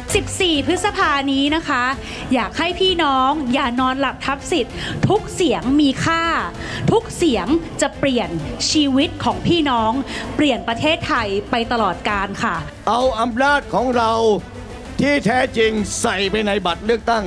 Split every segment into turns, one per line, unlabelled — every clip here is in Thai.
14 พฤษภานี้นะคะอยากให้พี่น้องอย่านอนหลับทับสิทธิ์ทุกเสียงมีค่าทุกเสียงจะเปลี่ยนชีวิตของพี่น้องเปลี่ยนประเทศไทยไปตลอดกาลค่ะ
เอาอำนาจของเราที่แท้จริงใส่ไปในบัตรเลือกตั้ง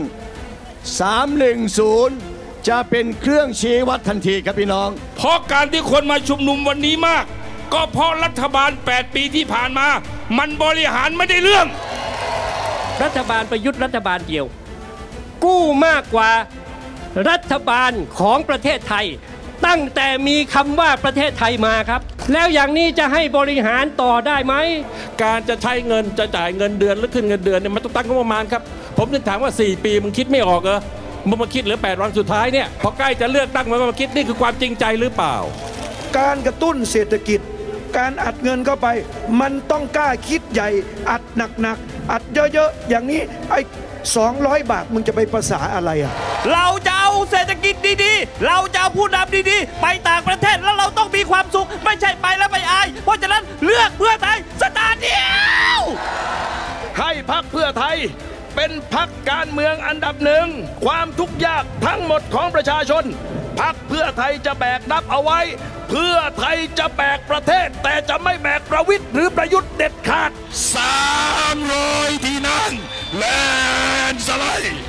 310จะเป็นเครื่องชี้วัดทันทีครับพี่น้อง
เพราะการที่คนมาชุมนุมวันนี้มากก็เพราะรัฐบาล8 ปีที่ผ่านมามันบริหารไม่ได้เรื่อง
รัฐบาลประยุทธ์รัฐบาลเดียวกู้มากกว่ารัฐบาลของประเทศไทยตั้งแต่มีคำว่าประเทศไทยมาครับแล้วอย่างนี้จะให้บริหารต่อได้ไหม
การจะใช้เงินจะจ่ายเงินเดือนหรือขึ้นเงินเดือนเนี่ยมันต้องตั้งงบประมาณครับผมจะถามว่า4 ปีมึงคิดไม่ออกเหรอมึงมาคิดเหลือ8 วันสุดท้ายเนี่ยพอใกล้จะเลือกตั้งมันมาคิดนี่คือความจริงใจหรือเปล่า
การกระตุ้นเศรษฐกิจการอัดเงินเข้าไปมันต้องกล้าคิดใหญ่อัดหนักๆอัดเยอะๆอย่างนี้ไอ้200 บาทมึงจะไปภาษาอะไรอ่ะ
เราจะเอาเศรษฐกิจดีๆเราจะเอาผู้นำดีๆไปต่างประเทศแล้วเราต้องมีความสุขไม่ใช่ไปแล้วไม่อายเพราะฉะนั้นเลือกเพื่อไทยสตาร์ทเดียว
ให้พรรคเพื่อไทยเป็นพรรคการเมืองอันดับหนึ่งความทุกข์ยากทั้งหมดของประชาชนพรรคเพื่อไทยจะแบกรับเอาไว้เพื่อไทยจะแบกประเทศแต่จะไม่แบกประวิตรหรือประยุทธ์เด็ดขาด300 ที่นั่งแลนสไลด์